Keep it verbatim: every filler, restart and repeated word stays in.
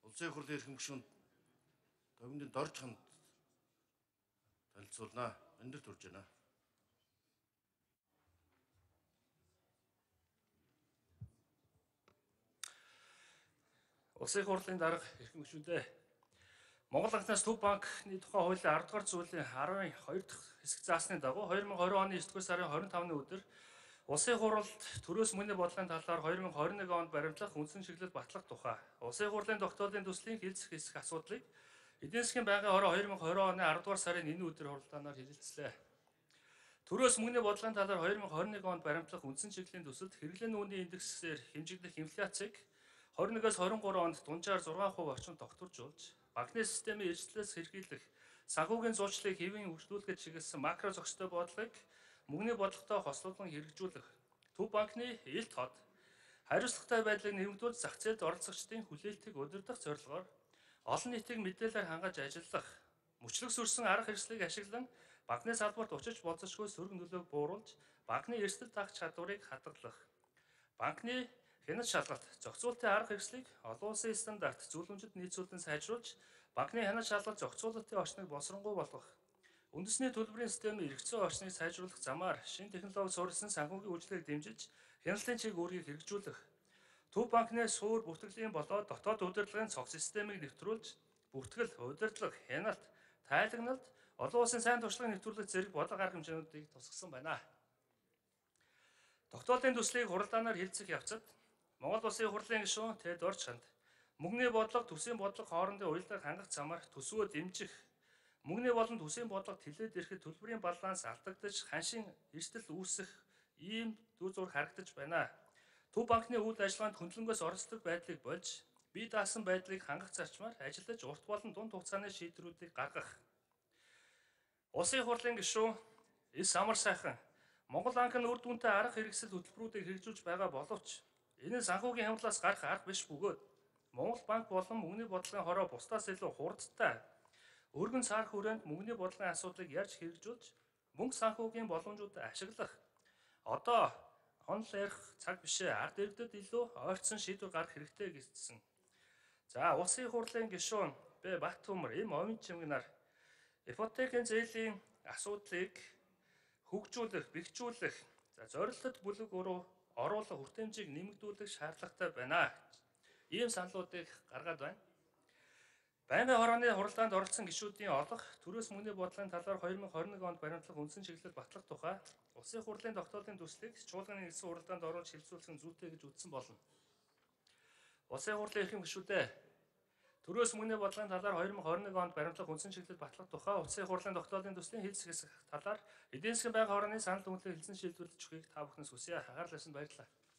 Улсын их хурлын эрхэм гишүүнд Довгиндын Дорж ханд танилцуулнаа. Эндэрт хүрж байна. Улсын их хурлын дарга эрхэм гишүүдээ Монгол Анхнаас Төв банкны тухай хуулийн арав дугаар зүйлийн аравын хоёр дахь хэсэг заасны дагуу хоёр мянга и двадцать оны есдүгээр сарын хорин тавны өдөр Улсын хурлд төрөөс мөнгөний бодлогын талаар хоёр мянга и двадцать нэг онд баримтлах үндсэн чиглэл батлах тухай Улсын хурлын тогтоолын төслийн хэлцэх хэсэг асуудлыг эдийн засгийн байнгын хороо хоёр мянга и двадцать оны арав дугаар сарын энэ өдөр хуралдаанаар хэлэлцлээ. Төрөөс мөнгөний бодлогын талаар хоёр мянга и двадцать нэг онд баримтлах үндсэн чиглэлийн төсөлд хэрэглээний үнийн индексээр хэмжигдэх инфляцийг двадцать нэгээс двадцать гурав онд дунджаар зургаан хувь орчим тогтворжуулж, банкны системийн эрсдлээс сэргийлэх, санхүүгийн зуучлалыг хэвийн хөгжүүлэхэд чиглэсэн макро зохистой бодлогыг мөнгөний бодлоготой хослуулан хэрэгжүүлэх, Төв банкны ил тод хариуцлагатай байдлыг нэмэгдүүлж зах зээлд оролцогчдын хүлээлтийг удирдах зорилгоор олон нийтийг мэдээлэлээр хангаж ажиллах, мөчлөг сүрсэн арга хэрэгслийг ашиглан банкны салбарт учиж болцсошгүй сөрөг нөлөөг бууруулж, банкны эрсдэл тагч чадварыг хадгалах, банкны хяналт шалгалт, зохицуулалтын арга хэрэгслийг олон улсын стандарт зөвлөмжөд нийцүүлэн сайжруулж, банкны хяналт шалгалт зохицуулалтын орчныг боловсронгуй болгох, үндэсний төлбөрийн системийн эргэцүү орчныг сайжруулах замаар шинэ технологи суурилсан санхүүгийн үйлчлэгийг дэмжиж, хяналтын чиг үүргийг хэрэгжүүлэх, Төв банкны суур бүртгэлийн болоод дотоод удирдлагын цог системийг нэвтрүүлж, бүртгэл, удирдлага, хяналт, тайлагналт, олон улсын сайн туршлагын нэвтрүүлэх зэрэг бодлого арга хэмжээнүүдийг тусгасан байна. Тогтоолын төслийг хуралдаанаар хэлцэх явцад Монгол Улсын их хурлын гишүүн Т. Дорж ханд мөнгөний бодлого, төсвийн бодлого хоорондын уялдааг хангах замаар төсвөө дэмжих, мөнгөний болон төсвийн бодлого тэлээд ирэхэд төлбөрийн баланс алдагдаж, ханшийн эрсдэл үүсэх ийм дүр зураг харагдаж байна. Төв банкны үйл ажиллагаанд хөндлөнгөөс оролцдог байдлыг болж, бие даасан байдлыг хангах зарчмаар ажиллаж урт болон дунд хугацааны шийдвэрүүдийг гаргах. Улсын их хурлын гишүүн С. Амар сайхан Монгол банк нь үр дүнтэй арга хэрэгсэл хөтөлбөрүүдийг хэрэгжүүлж байгаа боловч энэ нь санхүүгийн хямдлаас гарах арга биш бөгөөд Монгол банк болон мөнгөний бодлогын хороо бусдаас илүү хурдтай өргөн сар хүрээнд мөнгөний бодлогын асуудлыг ярьж хэрэгжүүлж мөнгө санхүүгийн боломжуудыг ашиглах одоо онл ярих цаг бишээ ард иргэдэд илүү ойртсон шийдвэр гаргах хэрэгтэй гэсэн. За улсын их хурлын гишүүн Б. Бат Төмөр эм овин чимгнаар ипотекийн зээлийн асуудлыг хөгжүүлэх, бэхжүүлэх, за зорилтод бүлэг уруу оруулах хүртээмжийг нэмэгдүүлэх шаардлагатай байна. Ийм саналуудыг гаргаад байна. Байнгын хорооны хуралдаанд оролцсон гишүүдийн олох төрөөс мөнгөний бодлогын талаар хоёр мянга и двадцать нэг онд баримтлах үндсэн чиглэл батлах тухай Улсын их хурлын тогтоолын төслийг чуулганы нэгдсэн хуралдаанд оруулж хэлэлцүүлсэн зүйтэй гэж үзсэн болно. Улсын их хурлын эрхэм гишүүдээ төрөөс мөнгөний бодлогын талаар хоёр мянга и двадцать нэг онд баримтлах үндсэн чиглэл батлах тухай Улсын их хурлын тогтоолын төслийн хэлцэх хэсэг талаар эдийн засгийн байнгын хорооны санал хүндлэн хэлсэн шийдвэрлэж өгөхийг та бүхнээс хүсье. Анхаарал тавьсанд баярлалаа.